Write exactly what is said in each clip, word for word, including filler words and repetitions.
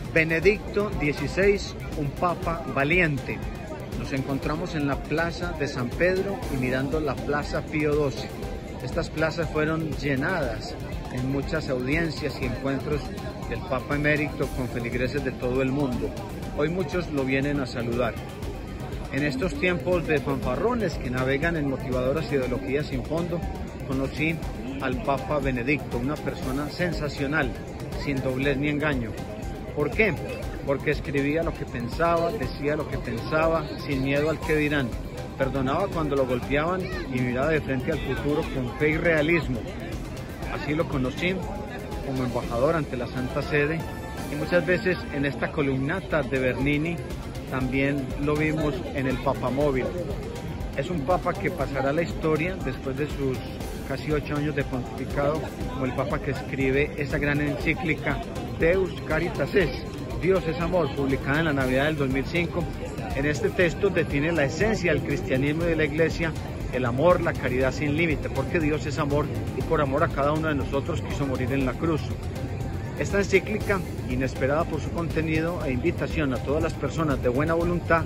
Benedicto dieciséis, un papa valiente. Nos encontramos en la plaza de San Pedro y mirando la plaza Pío doce. Estas plazas fueron llenadas en muchas audiencias y encuentros del Papa Emérito con feligreses de todo el mundo. Hoy muchos lo vienen a saludar. En estos tiempos de fanfarrones que navegan en motivadoras ideologías sin fondo, conocí al Papa Benedicto, una persona sensacional, sin doblez ni engaño. ¿Por qué? Porque escribía lo que pensaba, decía lo que pensaba, sin miedo al que dirán. Perdonaba cuando lo golpeaban y miraba de frente al futuro con fe y realismo. Así lo conocí como embajador ante la Santa Sede, y muchas veces en esta columnata de Bernini también lo vimos en el Papamóvil. Es un papa que pasará a la historia después de sus casi ocho años de pontificado como el papa que escribe esa gran encíclica Deus Caritas Est, Dios es amor, publicada en la Navidad del dos mil cinco. En este texto define la esencia del cristianismo y de la Iglesia, el amor, la caridad sin límite, porque Dios es amor y por amor a cada uno de nosotros quiso morir en la cruz. Esta encíclica, inesperada por su contenido e invitación a todas las personas de buena voluntad,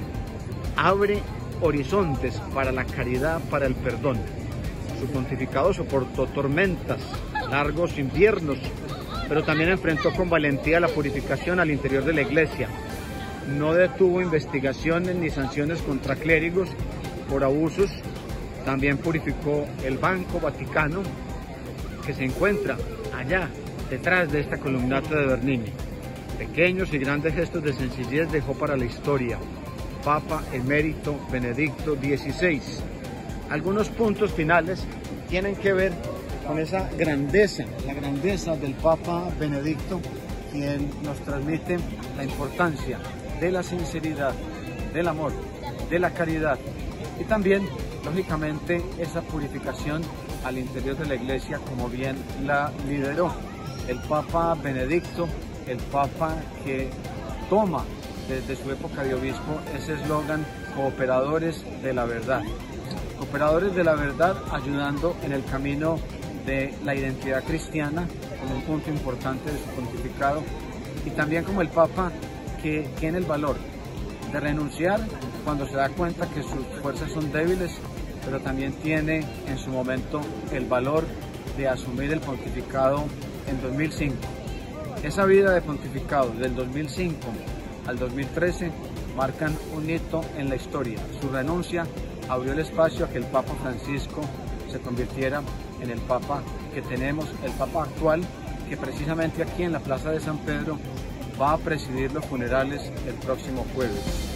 abre horizontes para la caridad, para el perdón. Su pontificado soportó tormentas, largos inviernos, pero también enfrentó con valentía la purificación al interior de la Iglesia. No detuvo investigaciones ni sanciones contra clérigos por abusos. También purificó el Banco Vaticano, que se encuentra allá detrás de esta columnata de Bernini. Pequeños y grandes gestos de sencillez dejó para la historia Papa Emérito Benedicto dieciséis. Algunos puntos finales tienen que ver con esa grandeza, la grandeza del Papa Benedicto, quien nos transmite la importancia de la sinceridad, del amor, de la caridad y también, lógicamente, esa purificación al interior de la Iglesia como bien la lideró el Papa Benedicto, el Papa que toma desde su época de obispo ese eslogan, cooperadores de la verdad. Cooperadores de la verdad, ayudando en el camino de la identidad cristiana como un punto importante de su pontificado, y también como el Papa que tiene el valor de renunciar cuando se da cuenta que sus fuerzas son débiles, pero también tiene en su momento el valor de asumir el pontificado en dos mil cinco. Esa vida de pontificado del dos mil cinco al dos mil trece marcan un hito en la historia. Su renuncia abrió el espacio a que el Papa Francisco se convirtiera en el Papa que tenemos, el Papa actual, que precisamente aquí en la Plaza de San Pedro va a presidir los funerales el próximo jueves.